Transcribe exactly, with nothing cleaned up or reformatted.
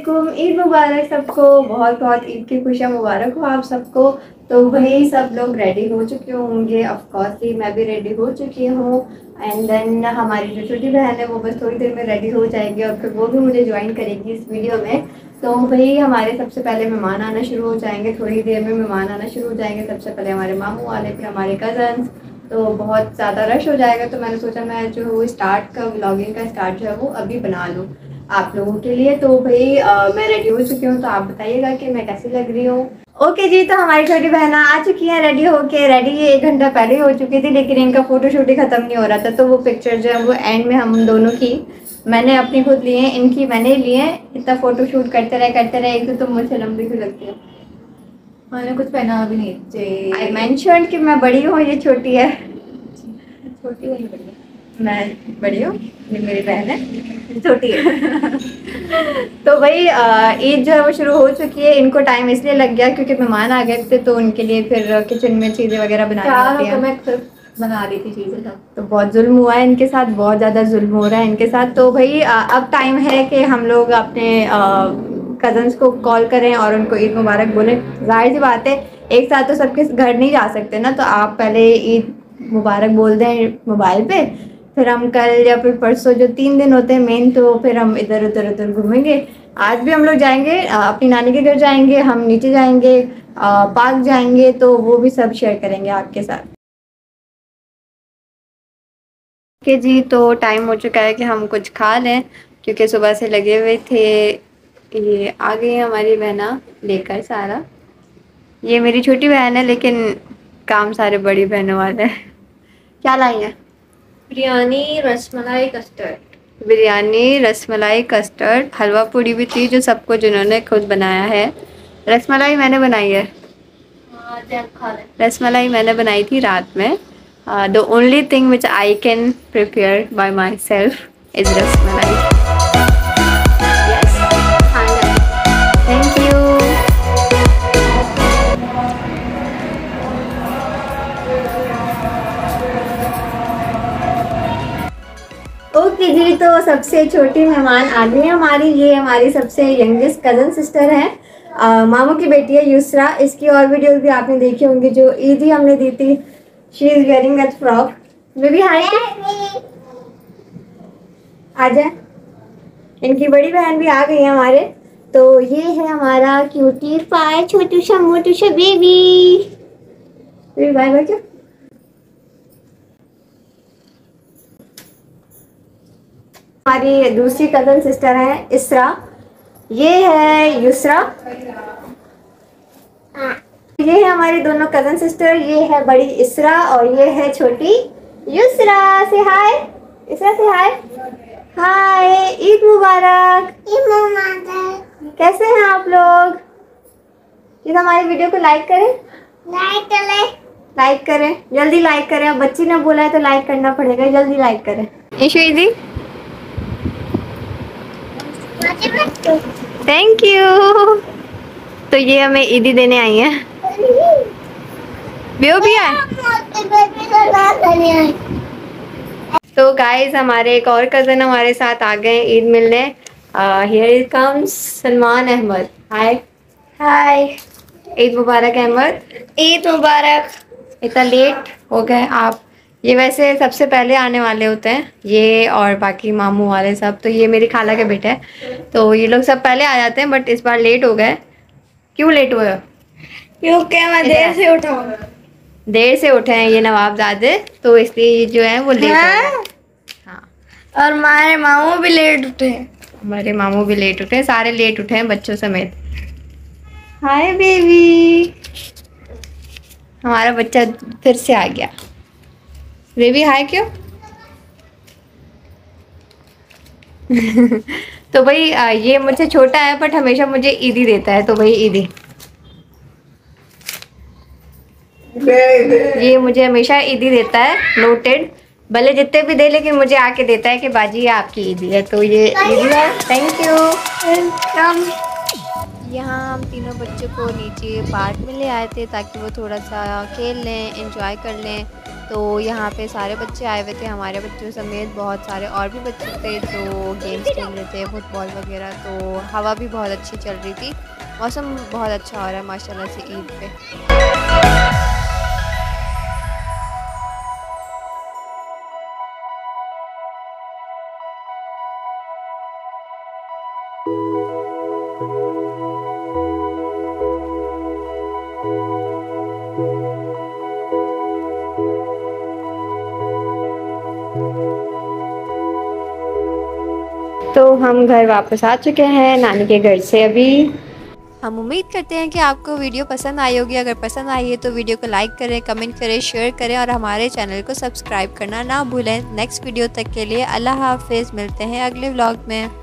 वालेकुम, ईद मुबारक सबको। बहुत बहुत ईद की खुशियाँ मुबारक हो आप सबको। तो वही सब लोग रेडी हो चुके होंगे, ऑफ कोर्स मैं भी रेडी हो चुकी हूँ। एंड देन हमारी जो छोटी बहन है वो बस थोड़ी देर में रेडी हो जाएगी और फिर वो भी मुझे ज्वाइन करेगी इस वीडियो में। तो वही हमारे सबसे पहले मेहमान आना शुरू हो जाएंगे, थोड़ी देर में मेहमान आना शुरू हो जाएंगे। सबसे पहले हमारे मामू वाले, फिर हमारे कज़न्स। तो बहुत ज़्यादा रश हो जाएगा, तो मैंने सोचा मैं जो वो स्टार्ट का व्लॉगिंग का स्टार्ट जो है वो अभी बना लूँ आप लोगों के लिए। तो भाई आ, मैं रेडी हो चुकी हूँ, तो आप बताइएगा कि मैं कैसी लग रही हूँ। ओके जी, तो हमारी छोटी बहन आ चुकी है रेडी होके। रेडी ये एक घंटा पहले हो चुकी थी, लेकिन इनका फोटोशूट ही खत्म नहीं हो रहा था। तो वो पिक्चर जो है वो एंड में हम दोनों की मैंने अपनी खुद लिए हैं, इनकी मैंने लिए। इतना फोटोशूट करते रहे करते रहे एक तो तुम मुझसे लंबी क्यों लगती हो? मैंने कुछ पहना भी नहीं। आई मेंशन कि मैं बड़ी हूँ, ये छोटी है। छोटी है, बड़ी है। मैं बड़ी हूँ, ये मेरी बहन है, छोटी है। तो भाई ईद जो है वो शुरू हो चुकी है। इनको टाइम इसलिए लग गया क्योंकि मेहमान आ गए थे, तो उनके लिए फिर किचन में चीज़ें वगैरह बनानी होती हैं। मैं बना रही थी चीज़ें सब। तो बहुत जुल्म हुआ है इनके साथ, बहुत ज़्यादा जुल्म हो रहा है इनके साथ। तो भाई अब टाइम है कि हम लोग अपने कज़न्स को कॉल करें और उनको ईद मुबारक बोलें। जाहिर सी बात है एक साथ तो सबके घर नहीं जा सकते ना, तो आप पहले ईद मुबारक बोल दें मोबाइल पे, फिर हम कल या फिर परसों जो तीन दिन होते हैं मेन, तो फिर हम इधर उधर उधर घूमेंगे। आज भी हम लोग जाएंगे, अपनी नानी के घर जाएंगे, हम नीचे जाएंगे, पार्क जाएंगे, तो वो भी सब शेयर करेंगे आपके साथ। ओके जी, तो टाइम हो चुका है कि हम कुछ खा लें क्योंकि सुबह से लगे हुए थे। ये आ गई हमारी बहना लेकर सारा। ये मेरी छोटी बहन है, लेकिन काम सारे बड़ी बहनों वाले हैं। क्या लाई है? बिरयानी, रसमलाई, कस्टर्ड। बिरयानी, रसमलाई, कस्टर्ड, हलवा पूड़ी भी थी जो सबको जिन्होंने खुद बनाया है। रसमलाई मैंने बनाई है। रसमलाई मैंने बनाई थी रात में। The only thing which I can prepare by myself is rasmalai. Thank you. Okay जी, तो सबसे छोटी मेहमान आ गई है हमारी। ये हमारी सबसे यंगेस्ट कज़न सिस्टर है, मामू की बेटी है युसरा। इसकी और वीडियोस भी आपने देखी होंगी जो ईद ही हमने दी थी। She is wearing a frock. Baby hi, आ जाए। इनकी बड़ी बहन भी आ गई है हमारे। तो ये है हमारा क्यूटी पाई छोटू सा मोटू सा बेबी। बेबी बाय बाय क्या? हमारी दूसरी कज़न सिस्टर है इसरा। ये है युसरा। ये है हमारी दोनों कज़न सिस्टर। ये है बड़ी इसरा और ये है छोटी युसरा। से हाय इसरा, से हाय। हाय, ईद मुबारक। ईद मुबारक। कैसे हैं आप लोग? प्लीज हमारी वीडियो को लाइक करें, लाइक करें, लाइक करें, जल्दी लाइक करें। अब बच्ची ने बोला है तो लाइक करना पड़ेगा, जल्दी लाइक करें। Ishu di, thank you. तो ये हमें ईदी देने आई है। बेओ भी है। तो गाइस हमारे एक और कज़न हमारे साथ आ गए ईद मिलने। Here comes Salman Ahmed. Hi hi, Eid मुबारक अहमद। ईद मुबारक। इतना लेट हो गए आप? ये वैसे सबसे पहले आने वाले होते हैं, ये और बाकी मामू वाले सब। तो ये मेरी खाला के बेटे हैं, तो ये लोग सब पहले आ जाते हैं, बट इस बार लेट हो गए। क्यों लेट हुए? क्योंकि मैं देर से उठा हूँ। देर से उठे हैं ये नवाबजादे, तो इसलिए ये जो है वो लेट हाँ? हो गए। हाँ, और हमारे मामू भी लेट उठे हैं। हमारे मामू भी लेट उठे, सारे लेट उठे हैं बच्चों समेत। हाय बेबी, हमारा बच्चा फिर से आ गया। बेबी हाय क्यों? तो भाई ये मुझसे छोटा है बट हमेशा मुझे ईदी देता है, तो भाई ईदी ये मुझे हमेशा ईदी देता है। नोटेड, भले जितने भी दे लेकिन मुझे आके देता है कि बाजी ये आपकी ईदी है, तो ये ईदी है। Thank you. वेलकम। यहाँ हम तीनों बच्चों को नीचे पार्क में ले आए थे ताकि वो थोड़ा सा खेल लें, एंजॉय कर लें। तो यहाँ पे सारे बच्चे आए हुए थे, हमारे बच्चों समेत बहुत सारे और भी बच्चे थे जो गेम्स खेल रहे थे, फुटबॉल वगैरह। तो हवा भी बहुत अच्छी चल रही थी, मौसम बहुत अच्छा हो रहा है माशाल्लाह से ईद पे। तो हम घर वापस आ चुके हैं नानी के घर से अभी। हम उम्मीद करते हैं कि आपको वीडियो पसंद आई होगी। अगर पसंद आई है तो वीडियो को लाइक करें, कमेंट करें, शेयर करें और हमारे चैनल को सब्सक्राइब करना ना भूलें। नेक्स्ट वीडियो तक के लिए अल्लाह हाफ़िज़, मिलते हैं अगले व्लॉग में।